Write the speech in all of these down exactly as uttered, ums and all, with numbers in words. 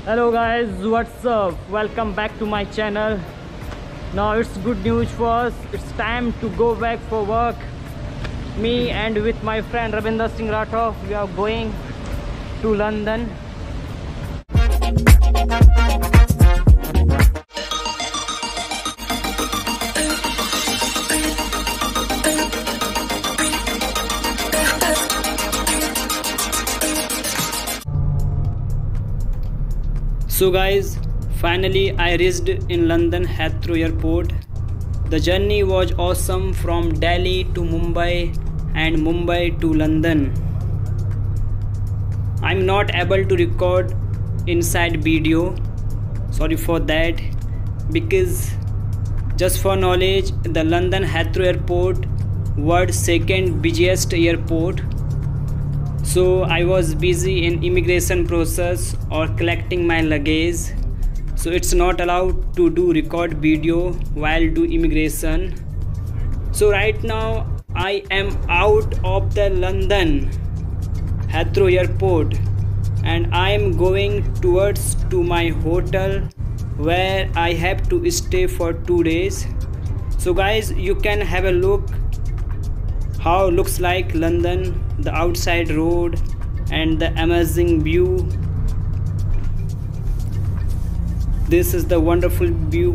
Hello guys, what's up? Welcome back to my channel. Now it's good news for us. It's time to go back for work. Me and with my friend Ravinder Singh Rathore, we are going to London. So guys, finally I reached in London Heathrow Airport. The journey was awesome from Delhi to Mumbai and Mumbai to London. I'm not able to record inside video, sorry for that, because just for knowledge, the London Heathrow Airport world's second busiest airport. So I was busy in immigration process or collecting my luggage, so it's not allowed to do record video while do immigration. So right now I am out of the London Heathrow Airport and I am going towards to my hotel where I have to stay for two days. So guys, you can have a look how looks like London, the outside road and the amazing view. This is the wonderful view.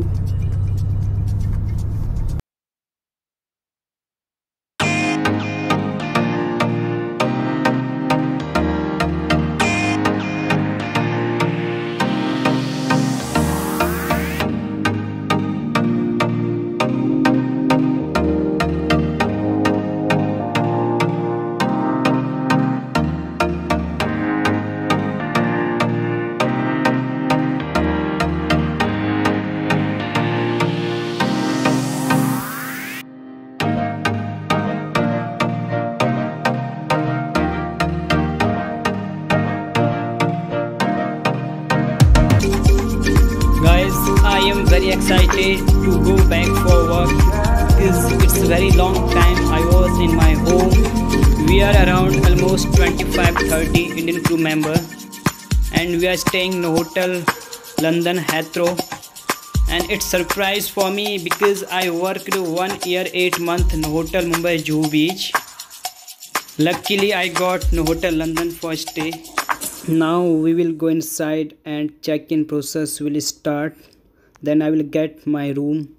I am very excited to go back for work because it's a very long time I was in my home. We are around almost twenty-five thirty Indian crew member and we are staying in a hotel London Heathrow, and it's surprise for me because I worked one year eight months in hotel Mumbai Juhu Beach. Luckily I got no hotel London for stay. Now we will go inside and check-in process will start. Then I will get my room.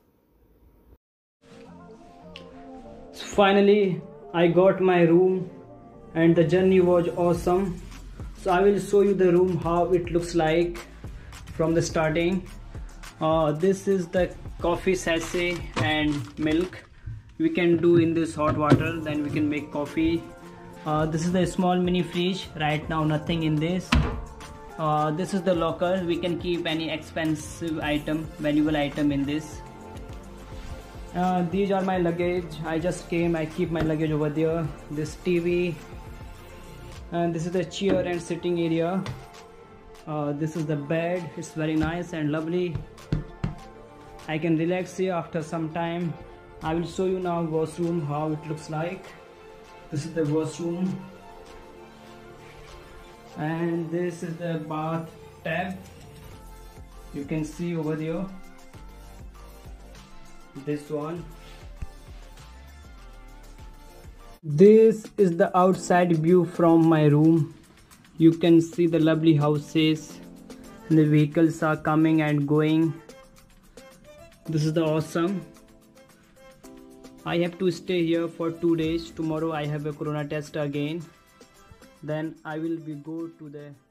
Finally I got my room and the journey was awesome. So I will show you the room how it looks like from the starting. Uh, this is the coffee sachet and milk we can do in this hot water, then we can make coffee. Uh, this is the small mini fridge. Right now nothing in this. Uh, this is the locker. We can keep any expensive item, valuable item in this. Uh, these are my luggage. I just came, I keep my luggage over there. This T V, and this is the chair and sitting area. Uh, this is the bed. It's very nice and lovely. I can relax here after some time. I will show you now washroom how it looks like. This is the washroom. And this is the bath tab. You can see over there. This one. This is the outside view from my room. You can see the lovely houses. The vehicles are coming and going. This is the awesome. I have to stay here for two days. Tomorrow I have a corona test again. Then I will be go to the